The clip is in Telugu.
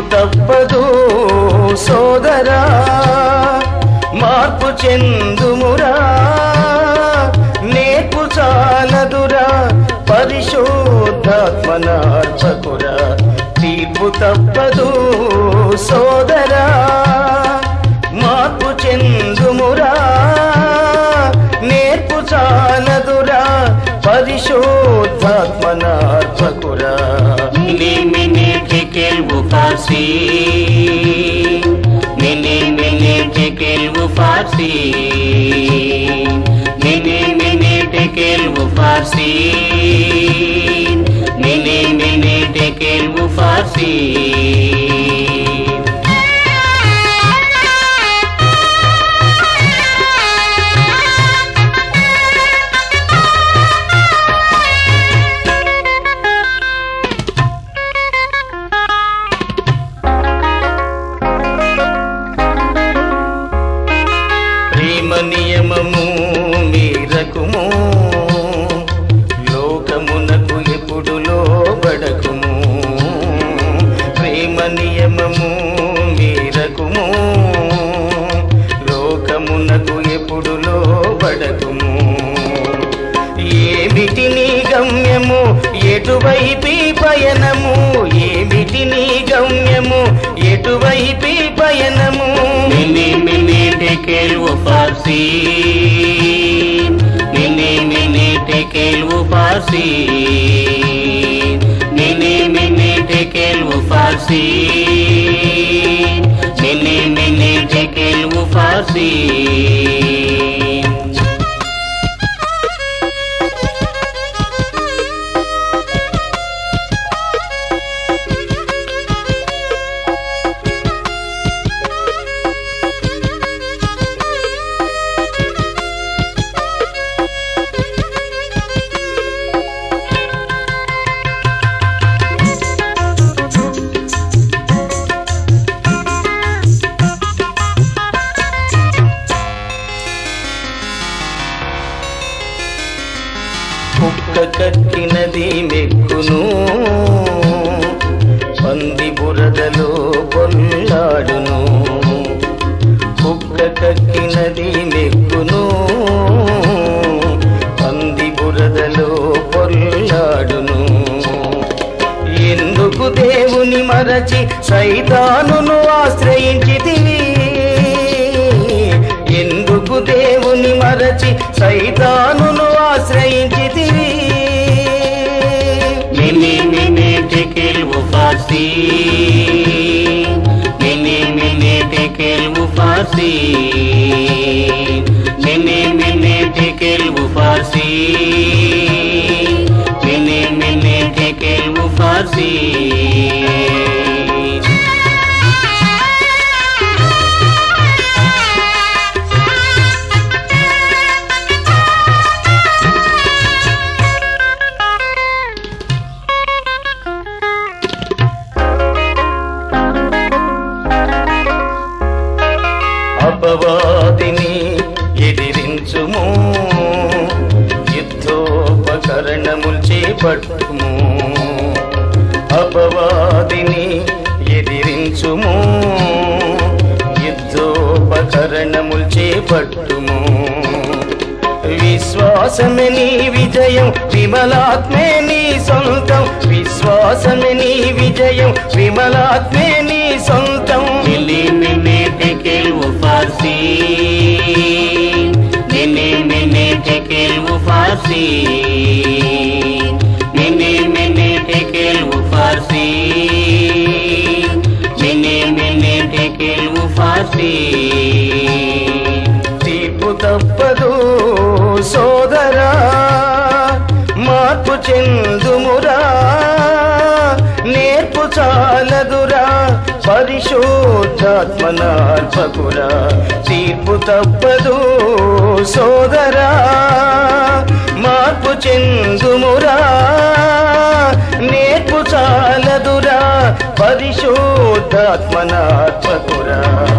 తప్పదు సోదరా మార్పు చెందుమురా నేర్పు చాలదురా పరిశుద్ధాత్మనార్చకురా తీర్పు తప్పదు సోదరా మార్పు చెందుమురా నేర్పు చాలదురా పరిశుద్ధాత్మనార్చకురా Farsi Mene tekel wo Farsi Mene tekel wo Farsi Mene tekel wo Farsi నియమము మీరకుము లోకమునకు ఎప్పుడు లోబడకుము ప్రేమ నియమము మీరకుము లోకమునకు ఎప్పుడు లోబడకుము ఏమిటి నీ గమ్యము ఎటువైపి పయనము ఏమిటి నీ గమ్యము ఎటువైపి పయనము tekel wo Farsi Mene tekel wo Farsi Mene tekel wo Farsi Mene tekel wo Farsi కుక్క కట్టినది మెక్కును పంది బురదలో పొల్లాడును కుక్క కట్టినది మెక్కును పంది బురదలో పొల్లాడును ఎందుకు దేవుని మరచి సైతానును ఆశ్రయించితివి ఎందుకు దేవుని మరచి సైతానును ఆశ్రయించితివి Mene tekel wo Farsi Mene tekel wo Farsi Mene tekel wo Farsi Mene tekel wo Farsi అపవాదిని ఎదిరించుము యుద్ధోపకరణములు చేపట్టుము అపవాదిని ఎదిరించుము యుద్ధోపకరణములు చేపట్టుము విశ్వాసమే నీ విజయం విమలాత్మే నీ సొంతం విశ్వాసమే నీ విజయం విమలాత్మే నీ సొంతం Mene tekel wo Farsi Mene tekel wo Farsi Mene tekel wo Farsi Mene tekel wo Farsi తీర్పు తప్పదు సోదరా మార్పు చెందుమురా నేర్పు చాలదురా పరిశుద్ధాత్మనార్చకురా తీర్పు తప్పదు సోదరా మార్పు చెందుమురా నేర్పు చాలదురా పరిశుద్ధాత్మనార్చకురా